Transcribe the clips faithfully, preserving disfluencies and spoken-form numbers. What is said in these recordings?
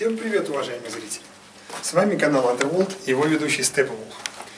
Всем привет, уважаемые зрители! С вами канал Underworld и его ведущий Steppenwolf.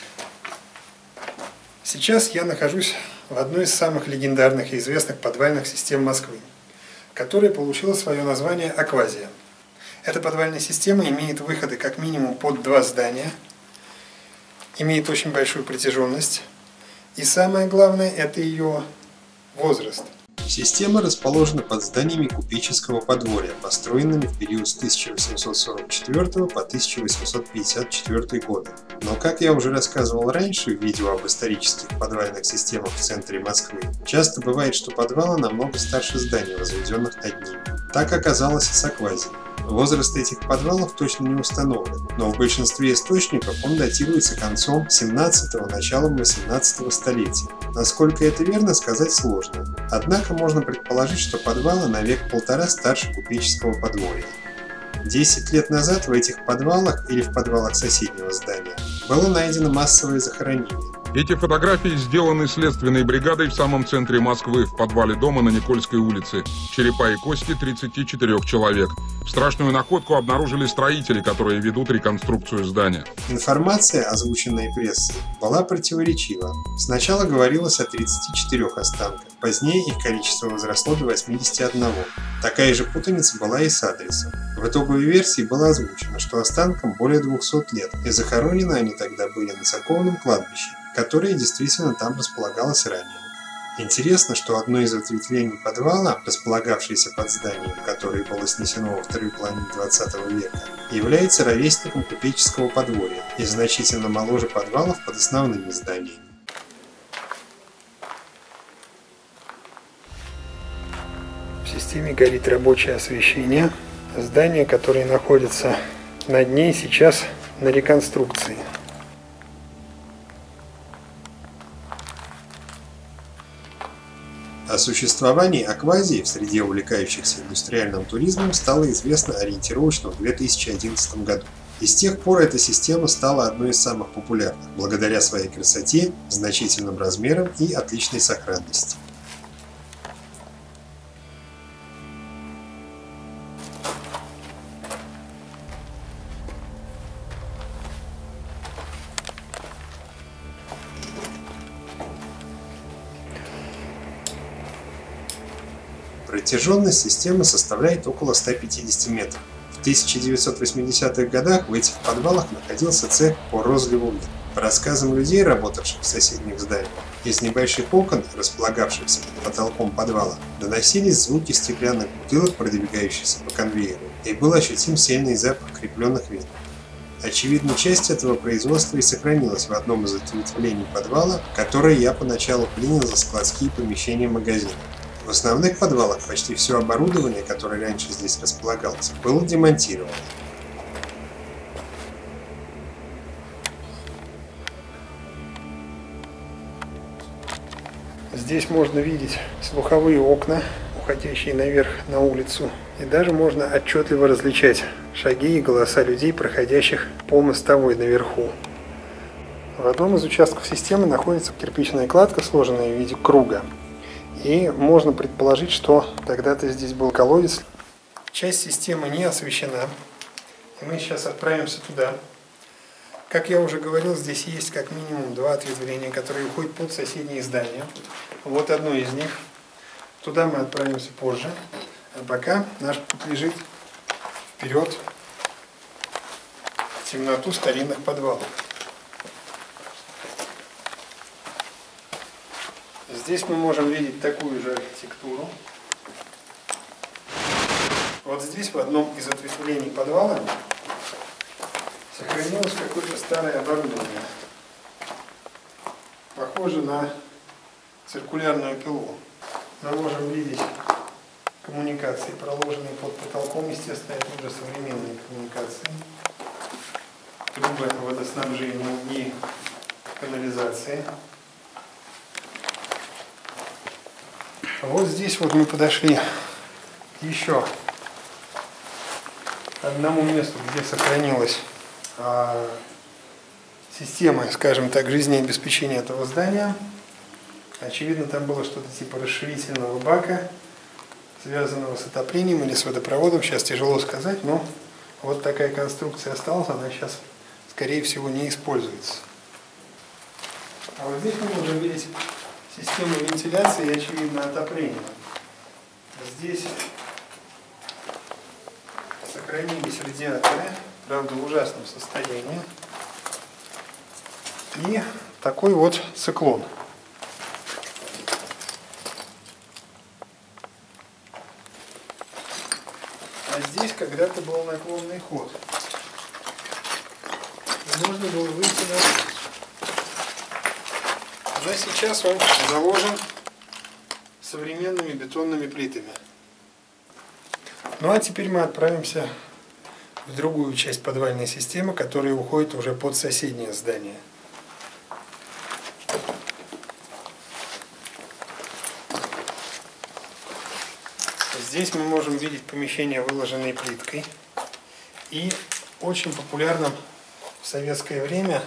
Сейчас я нахожусь в одной из самых легендарных и известных подвальных систем Москвы, которая получила свое название Аквазия. Эта подвальная система имеет выходы как минимум под два здания, имеет очень большую протяженность, и самое главное – это ее возраст. Система расположена под зданиями купеческого подворья, построенными в период с тысяча восемьсот сорок четвёртого по тысяча восемьсот пятьдесят четвёртый годы. Но, как я уже рассказывал раньше в видео об исторических подвальных системах в центре Москвы, часто бывает, что подвалы намного старше зданий, возведенных над ними. Так оказалось и с Аквазией. Возраст этих подвалов точно не установлен, но в большинстве источников он датируется концом семнадцатого – началом восемнадцатого столетия. Насколько это верно, сказать сложно. Однако можно предположить, что подвалы на век-полтора старше купеческого подворья. Десять лет назад в этих подвалах или в подвалах соседнего здания было найдено массовое захоронение. Эти фотографии сделаны следственной бригадой в самом центре Москвы, в подвале дома на Никольской улице. Черепа и кости тридцати четырёх человек. Страшную находку обнаружили строители, которые ведут реконструкцию здания. Информация, озвученная прессой, была противоречива. Сначала говорилось о тридцати четырёх останках, позднее их количество возросло до восьмидесяти одного. Такая же путаница была и с адресом. В итоговой версии было озвучено, что останкам более двухсот лет, и захоронены они тогда были на церковном кладбище, которое действительно там располагалось ранее. Интересно, что одно из ответвлений подвала, располагавшееся под зданием, которое было снесено во второй половине двадцатого века, является ровесником купеческого подворья и значительно моложе подвалов под основными зданиями. В системе горит рабочее освещение. Здание, которое находится над ней, сейчас на реконструкции. О существовании Аквазии в среде увлекающихся индустриальным туризмом стало известно ориентировочно в две тысячи одиннадцатом году. И с тех пор эта система стала одной из самых популярных, благодаря своей красоте, значительным размерам и отличной сохранности. Протяженность системы составляет около ста пятидесяти метров. В тысяча девятьсот восьмидесятых годах в этих подвалах находился цех по розливу мин. По рассказам людей, работавших в соседних зданиях, из небольших окон, располагавшихся под потолком подвала, доносились звуки стеклянных бутылок, продвигающихся по конвейеру, и был ощутим сильный запах крепленных вин. Очевидно, часть этого производства и сохранилась в одном из ответвлений подвала, которое я поначалу принял за складские помещения магазина. В основных подвалах почти все оборудование, которое раньше здесь располагалось, было демонтировано. Здесь можно видеть слуховые окна, уходящие наверх на улицу, и даже можно отчетливо различать шаги и голоса людей, проходящих по мостовой наверху. В одном из участков системы находится кирпичная кладка, сложенная в виде круга. И можно предположить, что когда-то здесь был колодец. Часть системы не освещена, и мы сейчас отправимся туда. Как я уже говорил, здесь есть как минимум два ответвления, которые уходят под соседние здания. Вот одно из них. Туда мы отправимся позже. А пока наш путь лежит вперед в темноту старинных подвалов. Здесь мы можем видеть такую же архитектуру. Вот здесь, в одном из ответвлений подвала, сохранилось какое-то старое оборудование. Похоже на циркулярную пилу. Мы можем видеть коммуникации, проложенные под потолком. Естественно, это уже современные коммуникации. Трубы водоснабжения и канализации. Вот здесь вот мы подошли к еще одному месту, где сохранилась а, система, скажем так, жизнеобеспечения этого здания. Очевидно, там было что-то типа расширительного бака, связанного с отоплением или с водопроводом. Сейчас тяжело сказать, но Вот такая конструкция осталась, она сейчас, скорее всего, не используется. А вот здесь мы можем видеть систему вентиляции и, очевидно, отопления. Здесь сохранились радиаторы, правда, в ужасном состоянии. И такой вот циклон. А здесь когда-то был наклонный ход. И можно было выйти на улицу. Но сейчас он заложен современными бетонными плитами. Ну а теперь мы отправимся в другую часть подвальной системы, которая уходит уже под соседнее здание. Здесь мы можем видеть помещения, выложенные плиткой, и очень популярным в советское время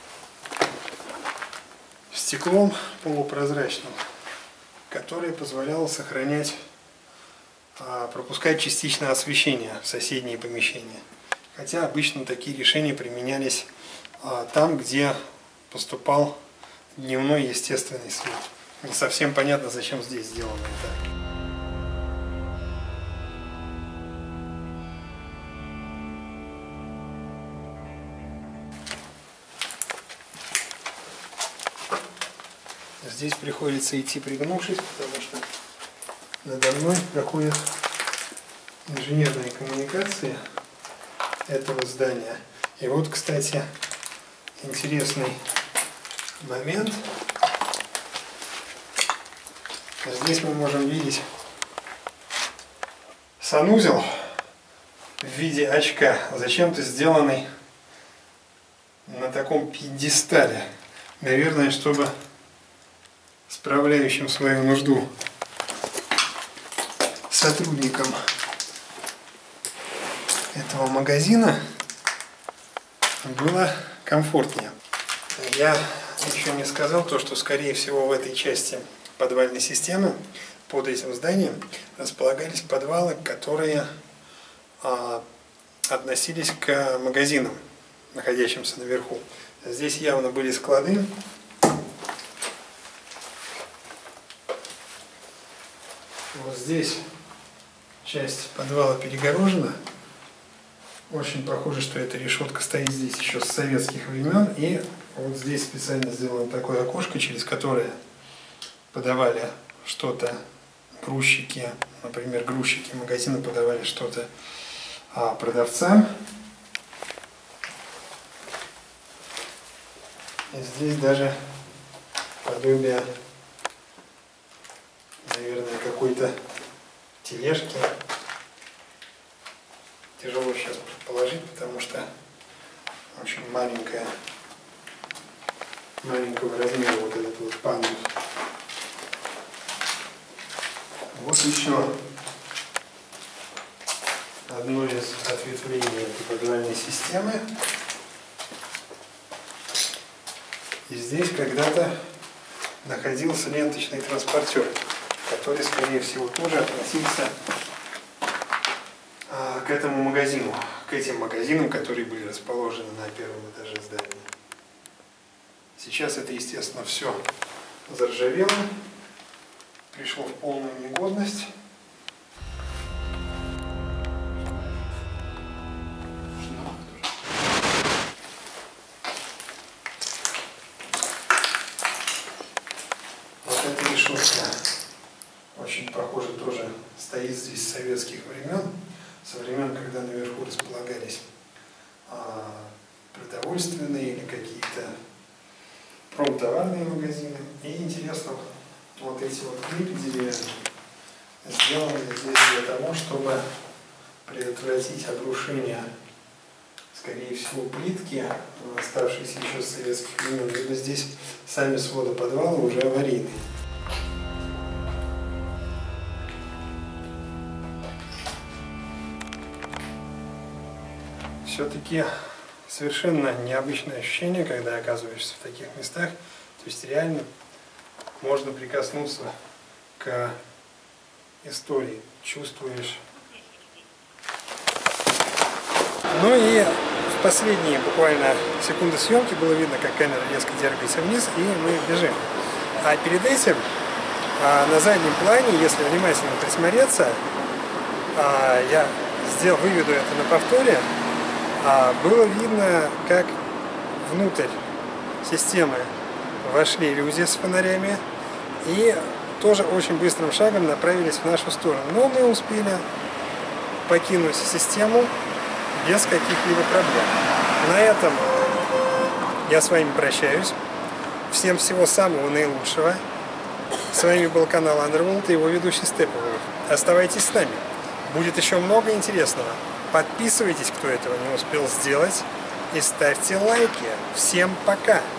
стеклом полупрозрачным, которое позволяло сохранять, пропускать частичное освещение в соседние помещения. Хотя обычно такие решения применялись там, где поступал дневной естественный свет. Не совсем понятно, зачем здесь сделано это. Здесь приходится идти пригнувшись, потому что надо мной проходят инженерные коммуникации этого здания. И вот, кстати, интересный момент. Здесь мы можем видеть санузел в виде очка, зачем-то сделанный на таком пьедестале. Наверное, чтобы справляющим свою нужду сотрудникам этого магазина было комфортнее. Я еще не сказал то, что, скорее всего, в этой части подвальной системы под этим зданием располагались подвалы, которые а, относились к магазинам, находящимся наверху. Здесь явно были склады. Вот здесь часть подвала перегорожена. Очень похоже, что эта решетка стоит здесь еще с советских времен. И вот здесь специально сделано такое окошко, через которое подавали что-то грузчики, например, грузчики магазина подавали что-то а, продавцам. И здесь даже подобие, наверное, какой-то тележки. Тяжело сейчас предположить, потому что очень маленькая, маленького размера вот этот вот пандус. Вот еще одно из ответвлений этой подвальной системы. И здесь когда-то находился ленточный транспортер, который, скорее всего, тоже относился а, к этому магазину, к этим магазинам, которые были расположены на первом этаже здания. Сейчас это, естественно, все заржавело, пришло в полную негодность. Вот эта решетка очень похоже тоже стоит здесь с советских времен, со времен, когда наверху располагались а, продовольственные или какие-то промтоварные магазины. И интересно, вот эти вот клипы деревянные сделаны здесь для того, чтобы предотвратить обрушение, скорее всего, плитки, оставшиеся еще с советских времен, либо здесь сами своды подвала уже аварийные. Все-таки совершенно необычное ощущение, когда оказываешься в таких местах. То есть реально можно прикоснуться к истории. Чувствуешь Ну и в последние буквально секунды съемки было видно, как камера резко дергается вниз, и мы бежим. А перед этим на заднем плане, если внимательно присмотреться, я сделал, выведу это на повторе, было видно, как внутрь системы вошли люди с фонарями и тоже очень быстрым шагом направились в нашу сторону. Но мы успели покинуть систему без каких-либо проблем. На этом я с вами прощаюсь. Всем всего самого наилучшего. С вами был канал Underworld и его ведущий Степовый. Оставайтесь с нами. Будет еще много интересного. Подписывайтесь, кто этого не успел сделать. И ставьте лайки. Всем пока!